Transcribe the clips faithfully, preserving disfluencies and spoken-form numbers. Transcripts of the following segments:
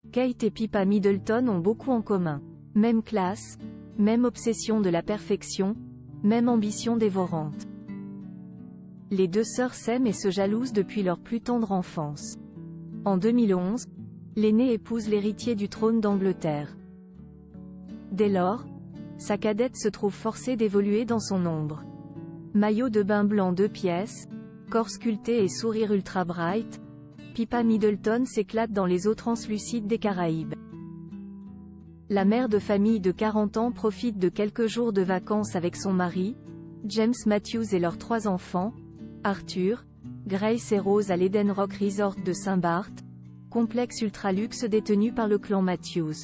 Kate et Pippa Middleton ont beaucoup en commun. Même classe, même obsession de la perfection, même ambition dévorante. Les deux sœurs s'aiment et se jalousent depuis leur plus tendre enfance. En deux mille onze, l'aînée épouse l'héritier du trône d'Angleterre. Dès lors, sa cadette se trouve forcée d'évoluer dans son ombre. Maillot de bain blanc deux pièces, corps sculpté et sourire ultra bright, Pippa Middleton s'éclate dans les eaux translucides des Caraïbes. La mère de famille de quarante ans profite de quelques jours de vacances avec son mari, James Matthews et leurs trois enfants, Arthur, Grace et Rose à l'Eden Rock Resort de Saint-Barth, complexe ultra-luxe détenu par le clan Matthews.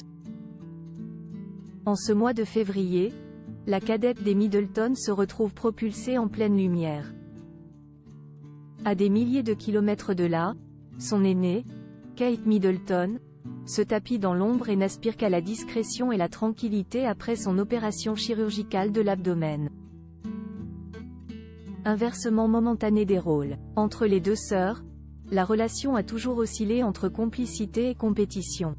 En ce mois de février, la cadette des Middleton se retrouve propulsée en pleine lumière. À des milliers de kilomètres de là, son aînée, Kate Middleton, se tapit dans l'ombre et n'aspire qu'à la discrétion et la tranquillité après son opération chirurgicale de l'abdomen. Inversement momentané des rôles. Entre les deux sœurs, la relation a toujours oscillé entre complicité et compétition.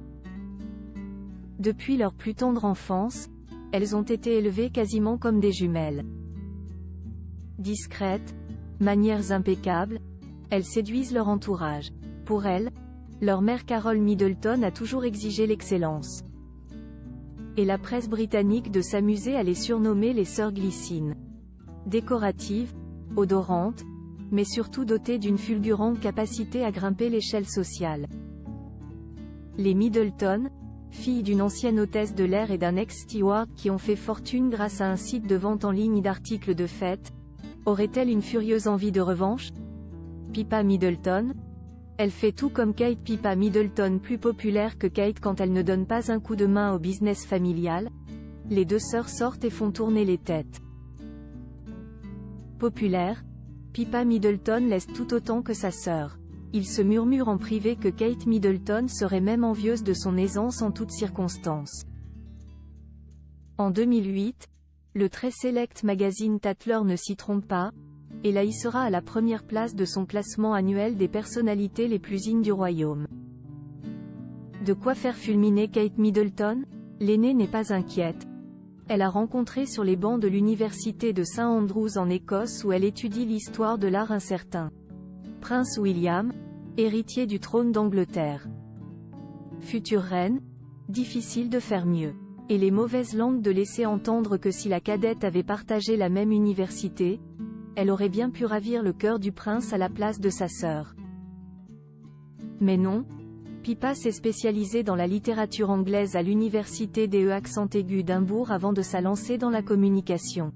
Depuis leur plus tendre enfance, elles ont été élevées quasiment comme des jumelles. Discrètes, manières impeccables, elles séduisent leur entourage. Pour elles, leur mère Carol Middleton a toujours exigé l'excellence. Et la presse britannique de s'amuser à les surnommer les sœurs Glycines. Décoratives, odorantes, mais surtout dotées d'une fulgurante capacité à grimper l'échelle sociale. Les Middleton, filles d'une ancienne hôtesse de l'air et d'un ex-steward qui ont fait fortune grâce à un site de vente en ligne d'articles de fête, auraient-elles une furieuse envie de revanche? Pippa Middleton, elle fait tout comme Kate. Pippa Middleton plus populaire que Kate quand elle ne donne pas un coup de main au business familial. Les deux sœurs sortent et font tourner les têtes. Populaire, Pippa Middleton laisse tout autant que sa sœur. Il se murmure en privé que Kate Middleton serait même envieuse de son aisance en toutes circonstances. En deux mille huit, le très select magazine Tatler ne s'y trompe pas, et la hissera à la première place de son classement annuel des personnalités les plus in du royaume. De quoi faire fulminer Kate Middleton? L'aînée n'est pas inquiète. Elle a rencontré sur les bancs de l'université de Saint Andrews en Écosse où elle étudie l'histoire de l'art un certain Prince William, héritier du trône d'Angleterre. Future reine, difficile de faire mieux. Et les mauvaises langues de laisser entendre que si la cadette avait partagé la même université, elle aurait bien pu ravir le cœur du prince à la place de sa sœur. Mais non, Pippa s'est spécialisée dans la littérature anglaise à l'université des E accent aigu d'Edimbourg avant de se lancer dans la communication.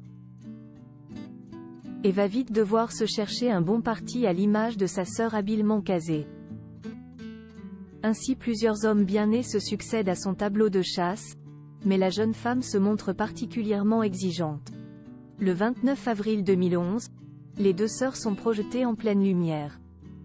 Et va vite devoir se chercher un bon parti à l'image de sa sœur habilement casée. Ainsi plusieurs hommes bien nés se succèdent à son tableau de chasse, mais la jeune femme se montre particulièrement exigeante. Le vingt-neuf avril deux mille onze, les deux sœurs sont projetées en pleine lumière.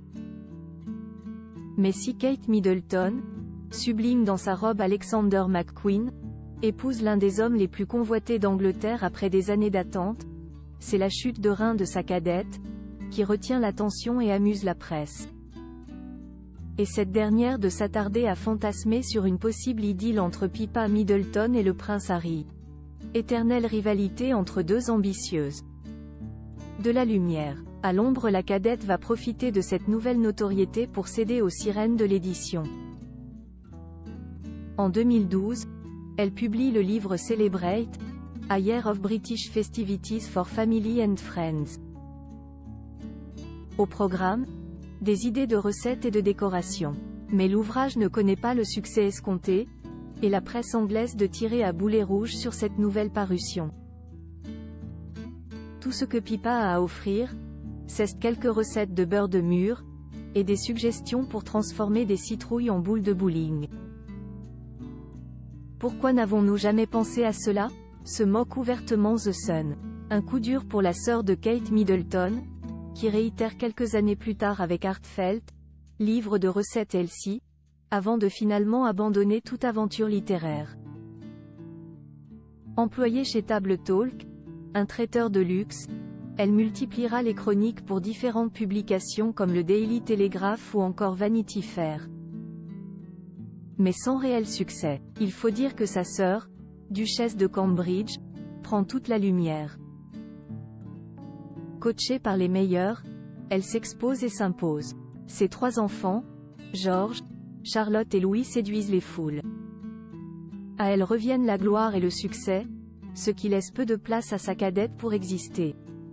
Mais si Kate Middleton, sublime dans sa robe Alexander McQueen, épouse l'un des hommes les plus convoités d'Angleterre après des années d'attente, c'est la chute de rein de sa cadette, qui retient l'attention et amuse la presse. Et cette dernière de s'attarder à fantasmer sur une possible idylle entre Pippa Middleton et le prince Harry. Éternelle rivalité entre deux ambitieuses. De la lumière. À l'ombre, la cadette va profiter de cette nouvelle notoriété pour céder aux sirènes de l'édition. En deux mille douze, elle publie le livre Celebrate, A Year of British Festivities for Family and Friends. Au programme, des idées de recettes et de décoration. Mais l'ouvrage ne connaît pas le succès escompté, et la presse anglaise de tirer à boulet rouge sur cette nouvelle parution. Tout ce que Pippa a à offrir, c'est quelques recettes de beurre de mûre, et des suggestions pour transformer des citrouilles en boules de bowling. Pourquoi n'avons-nous jamais pensé à cela? Se moque ouvertement The Sun. Un coup dur pour la sœur de Kate Middleton, qui réitère quelques années plus tard avec Heartfelt, livre de recettes Elsie, avant de finalement abandonner toute aventure littéraire. Employée chez Table Talk, un traiteur de luxe, elle multipliera les chroniques pour différentes publications comme le Daily Telegraph ou encore Vanity Fair. mais sans réel succès. Il faut dire que sa sœur, duchesse de Cambridge, prend toute la lumière. Coachée par les meilleurs, elle s'expose et s'impose. Ses trois enfants, George, Charlotte et Louis séduisent les foules. À elle reviennent la gloire et le succès, ce qui laisse peu de place à sa cadette pour exister.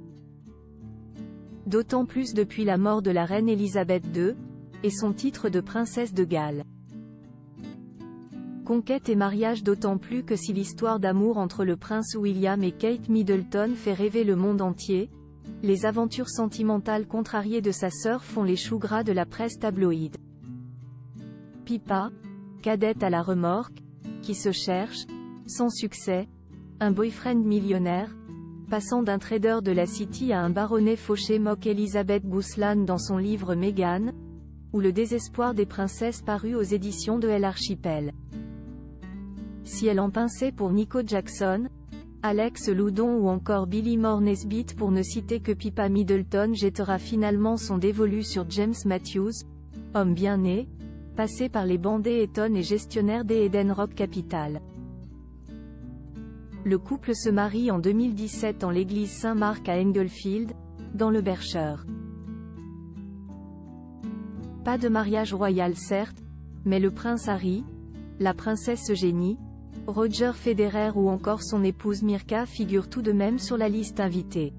D'autant plus depuis la mort de la reine Élisabeth deux, et son titre de princesse de Galles. Conquête et mariage d'autant plus que si l'histoire d'amour entre le prince William et Kate Middleton fait rêver le monde entier, les aventures sentimentales contrariées de sa sœur font les choux gras de la presse tabloïde. Pippa, cadette à la remorque, qui se cherche, sans succès, un boyfriend millionnaire, passant d'un trader de la City à un baronnet fauché moque Elizabeth Guslan dans son livre Meghan, ou le désespoir des princesses paru aux éditions de L'Archipel. Si elle en pinçait pour Nico Jackson, Alex Loudon ou encore Billy Moore Nesbitt pour ne citer que Pippa Middleton jettera finalement son dévolu sur James Matthews, homme bien né, passé par les bandits Eton et gestionnaire des Eden Rock Capital. Le couple se marie en deux mille dix-sept en l'église Saint-Marc à Englefield, dans le Berkshire. Pas de mariage royal certes, mais le prince Harry, la princesse Eugénie, Roger Federer ou encore son épouse Mirka figurent tout de même sur la liste invitée.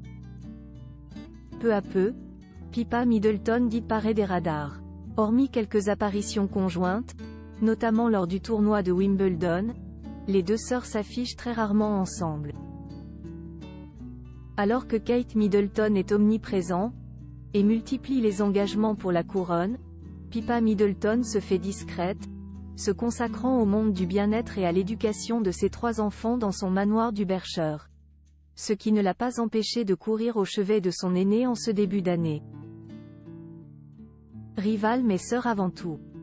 Peu à peu, Pippa Middleton disparaît des radars. Hormis quelques apparitions conjointes, notamment lors du tournoi de Wimbledon, les deux sœurs s'affichent très rarement ensemble. Alors que Kate Middleton est omniprésent, et multiplie les engagements pour la couronne, Pippa Middleton se fait discrète, se consacrant au monde du bien-être et à l'éducation de ses trois enfants dans son manoir du Berkshire. Ce qui ne l'a pas empêché de courir au chevet de son aîné en ce début d'année. Rivale mais sœur avant tout.